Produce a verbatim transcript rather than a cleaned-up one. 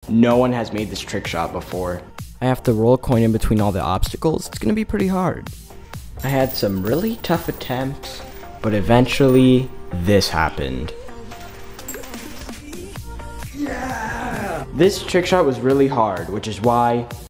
No one has made this trick shot before. I have to roll a coin in between all the obstacles. It's gonna be pretty hard. I had some really tough attempts, but eventually this happened. Yeah! This trick shot was really hard, which is why